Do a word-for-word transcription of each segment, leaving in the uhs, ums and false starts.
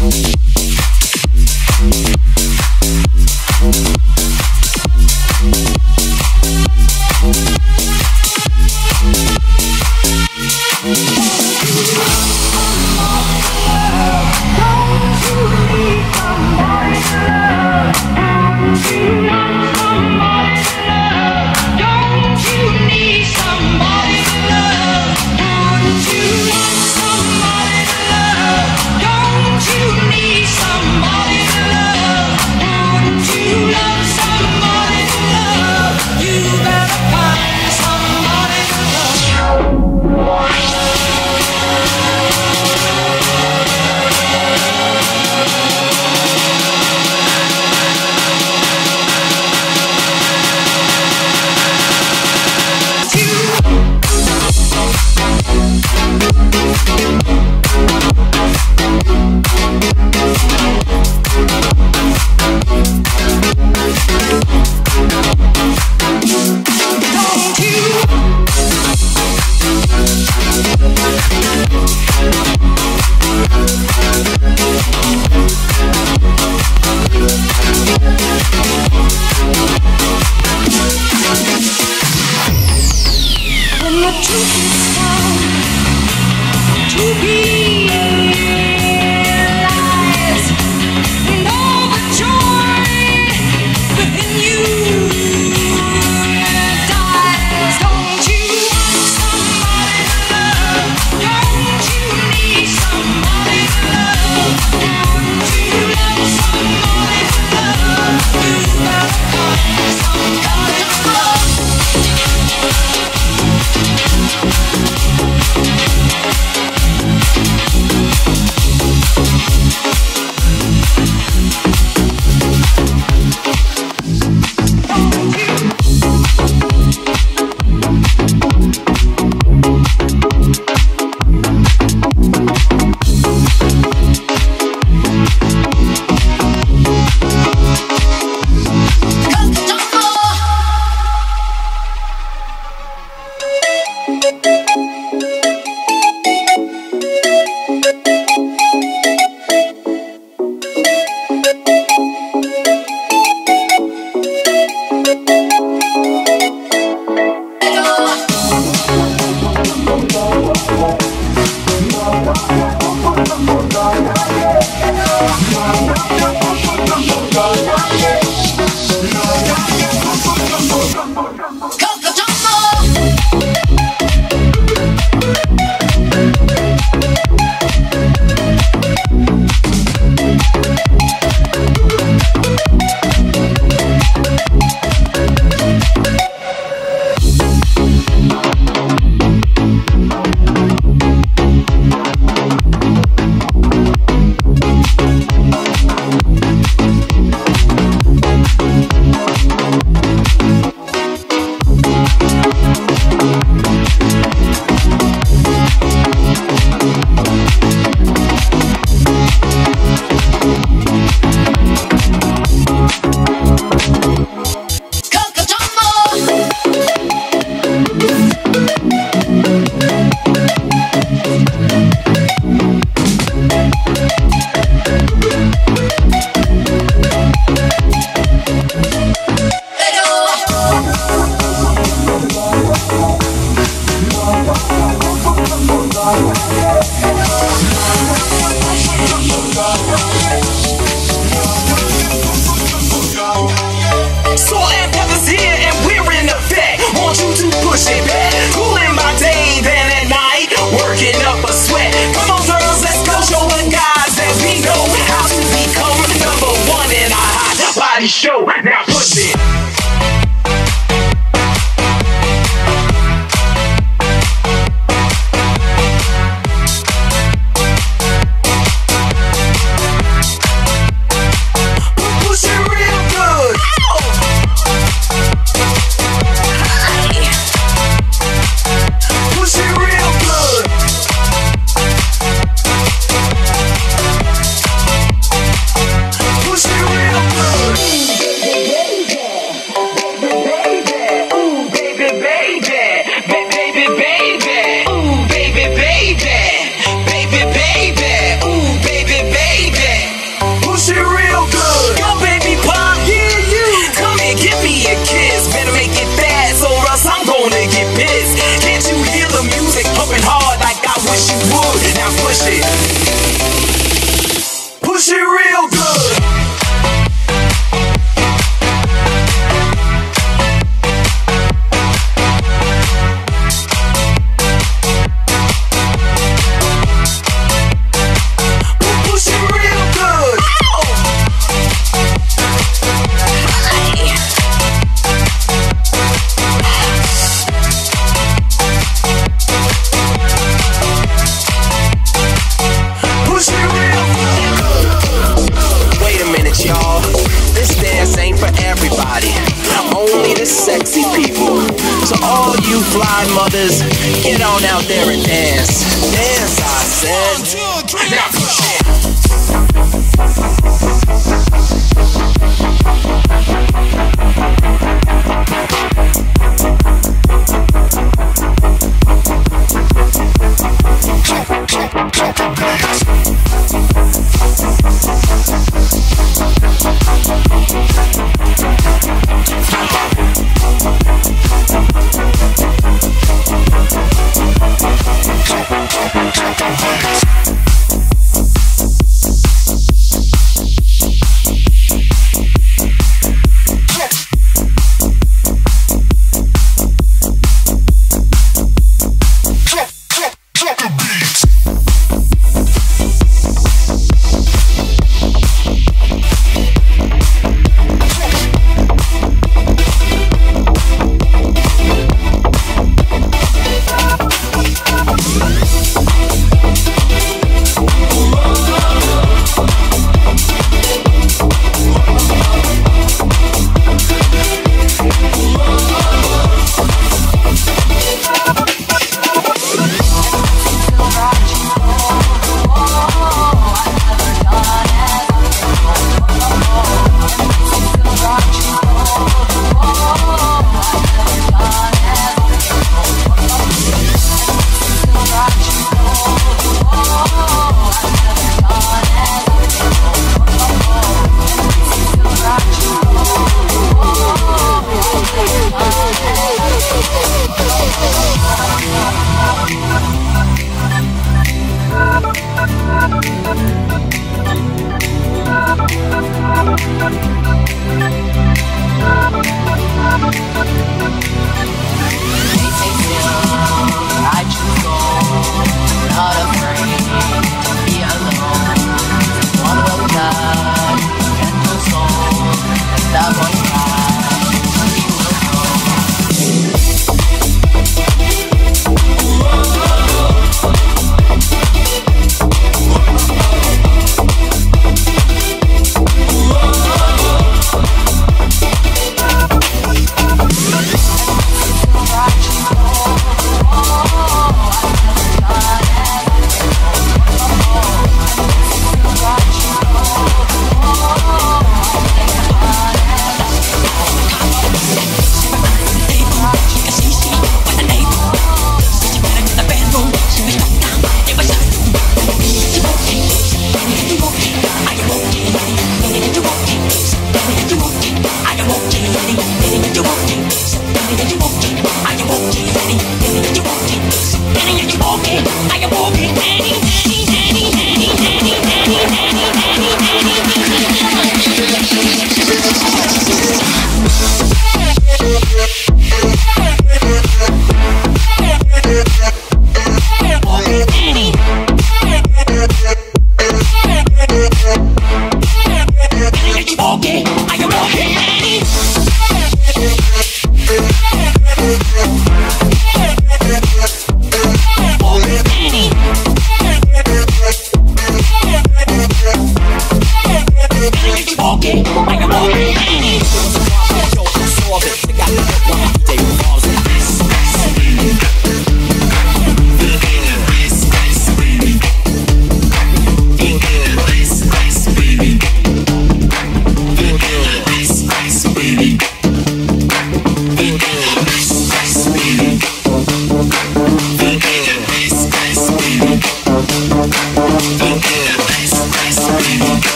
Show now push it. Push it real good. Push it real good. Push it real good. good. Now push it. Push it real good. Push it real good. Push it real good. Wait a minute, y'all. This dance ain't for everybody. Only the sexy people. So all you fly mothers, get on out there and dance. Dance, I said. Now push it.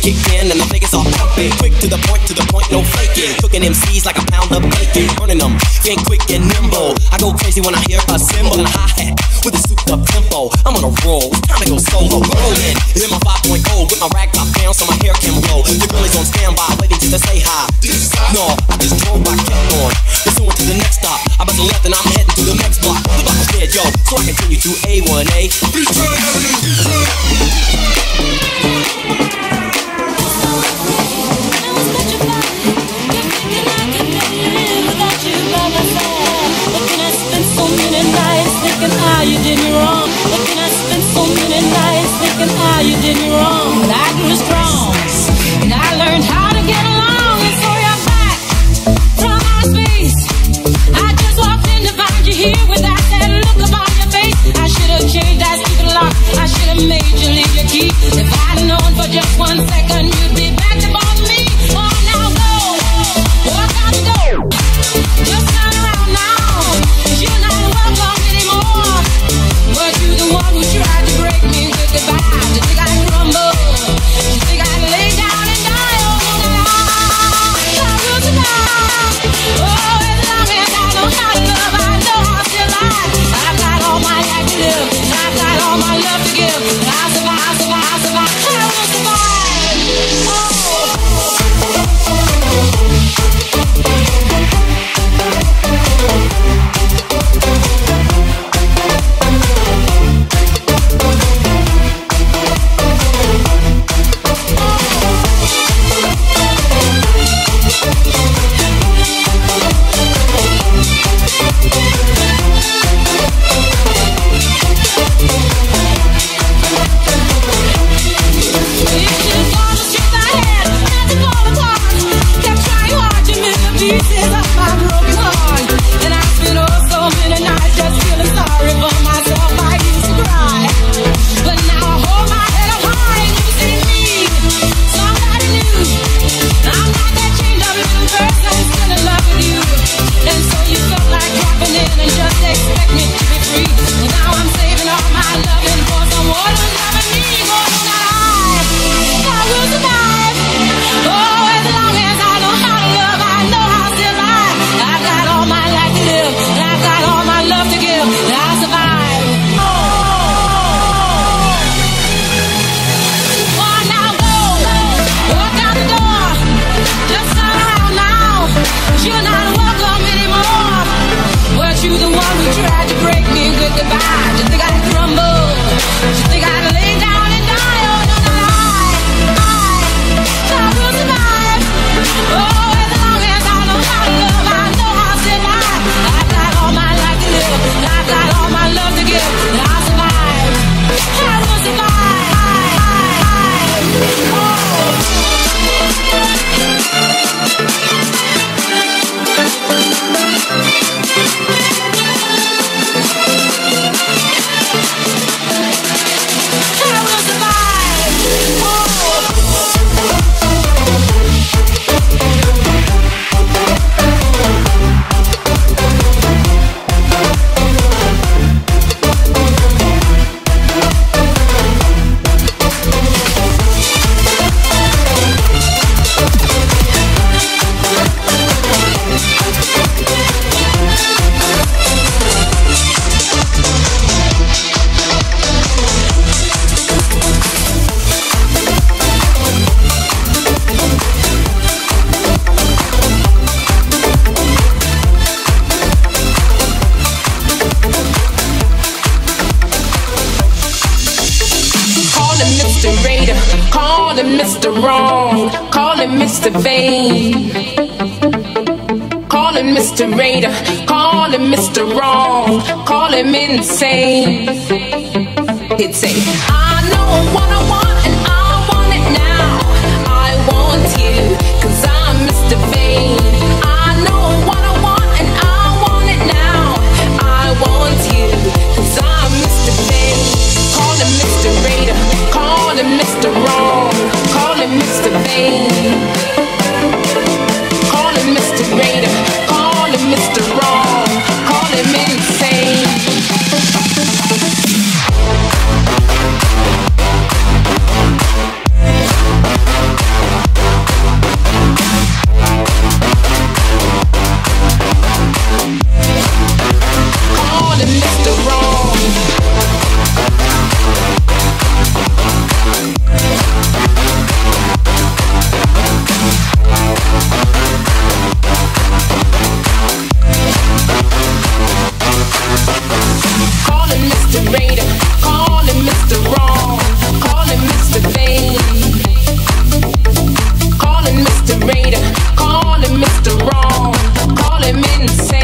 kick in and the Vegas all pumping. Quick to the point, to the point, no faking. Cooking M Cs like a pound of bacon. Burning them, getting quick and nimble. I go crazy when I hear a cymbal and a hi-hat with a souped up tempo. I'm on a roll, time to go solo. Rolling, hit my five point oh with my rag top down so my hair can blow. The girl is on standby, waiting just to say hi. No, I just drove, I kept on. Pursuing to the next stop. I bust a left and I'm heading to the next block. The block is dead, yo, so I continue to A one A. How you did me wrong. Looking I spent so many nights thinking how you did me wrong. But I grew strong and I learned how to get along. And so you're back from outer space. I just walked in to find you here with that sad look upon your face. I should have changed that stupid lock. I should have made you leave your key. If I'd known for just one second you'd be back to bother me. Oh, now go, walk out the door. Just turn around now. You're not welcome anymore. But you the one who tried to break me with goodbye. You think I'd crumble? You think I'd lay down and die? Oh, no, no, I will survive. Oh, as long as I know how to love, I know how to survive. I've got all my life to live, and I've got all my love to give. And I'll survive, I'll survive, I'll survive. I will survive. Oh. Call him Mister Wrong, call him Mister Vain. Call him Mister Raider, call him Mister Wrong, call him insane. He'd say, I know what I want and I want it now. I want you, cause I'm Mister Vain. I know what I want and I want it now. I want you, cause I'm Mister Vain. Call him Mister Raider, call him Mister Wrong, call him Mister Vain. Call him Mister Raider, call him Mister Wrong, call him insane.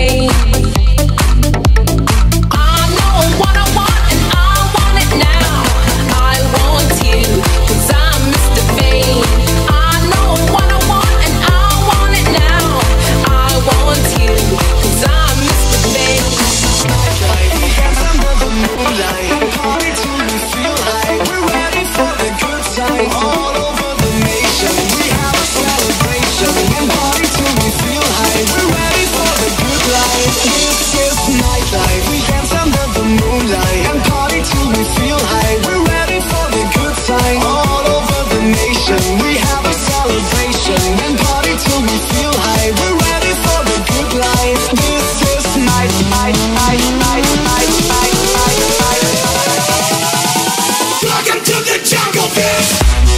fame. I know what I want and I want it now. I want you, cause I'm Mister Fame. I know what I want and I want it now. I want you, cause I'm Mister Fame. Under the moonlight, party till we feel high. We're ready for the good time. All over the nation, we have a celebration. And party till we feel high. We're ready for the good life. This is nightlife. We dance under the moonlight and party till we feel high. We're ready for the good time. All over the nation, we have a celebration. And party till we feel high. We're ready for the good life. This is night, night, night, night, night, night, night, night. Welcome to the jungle, bitch.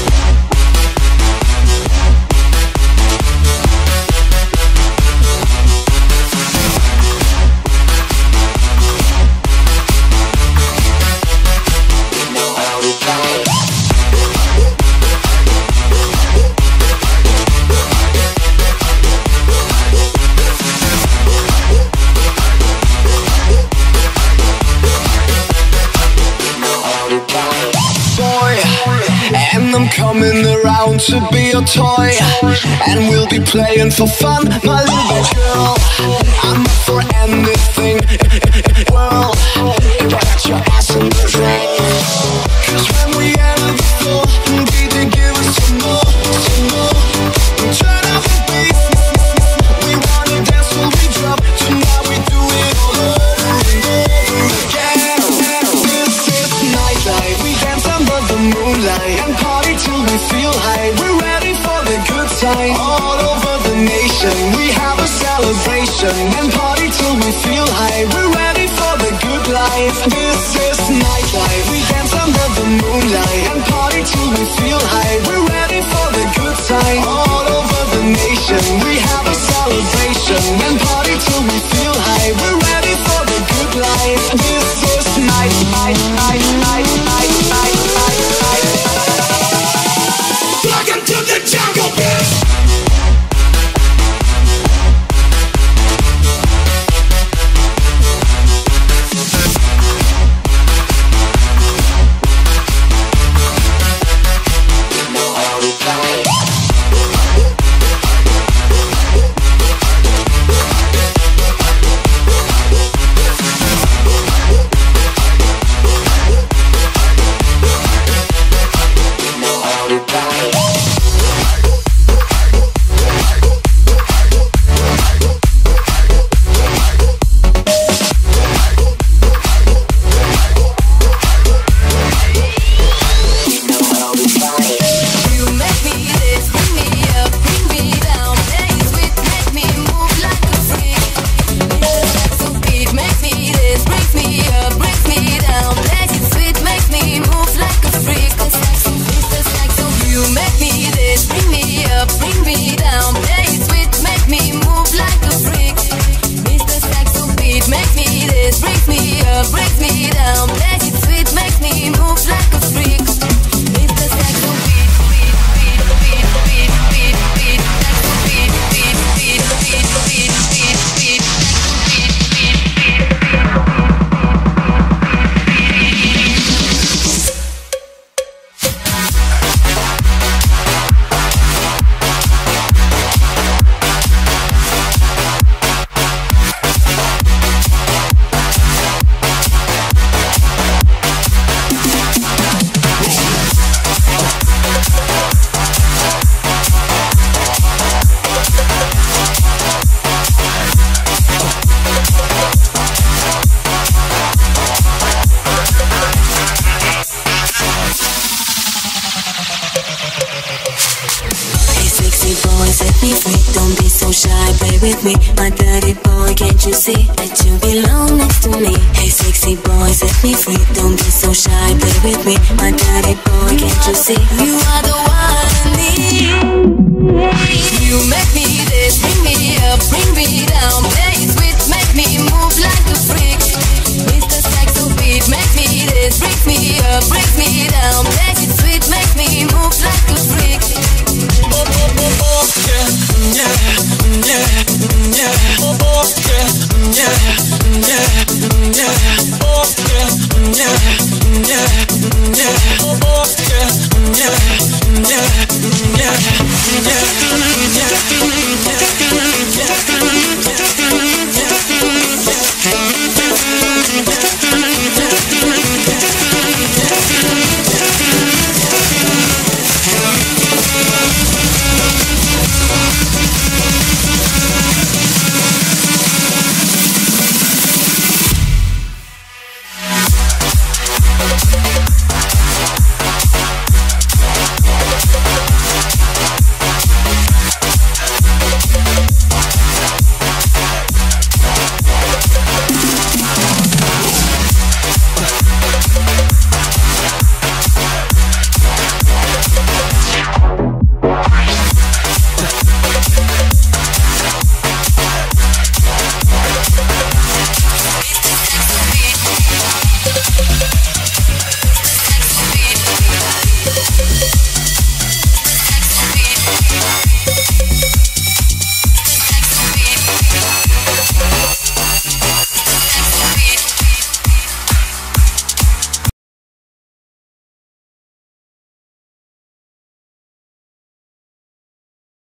And I'm coming around to be your toy, and we'll be playing for fun, my little girl. I'm up for anything, world. Get your ass in the ring. Cause when we enter the floor, D J give us some more, some more. Turn up the bass. We wanna dance till we drop. Tonight we do it all over and over again. This is nightlife. We dance under the moonlight and party till we feel high. We're ready for the good time. All over the nation, we have a celebration and party till we feel high. We're ready for the good life. This is nightlife. We dance under the moonlight and party till we feel high. We're ready for the good time. All over the nation, we have a celebration and party till we feel high. We're ready for the good life. This is night, night, night, night, night, night, night, night. Welcome to the jungle, bitch. With me, my dirty boy, can't you see that you belong next to me? Hey sexy boy, set me free, don't be so shy, play with me, my dirty boy, can't you see? You are the